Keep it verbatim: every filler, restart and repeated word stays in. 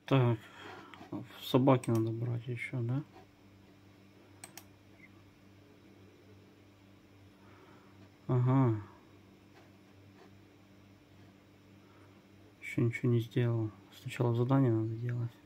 Так, собаки надо брать еще, да? Ага. Еще ничего не сделал. Сначала задание надо делать.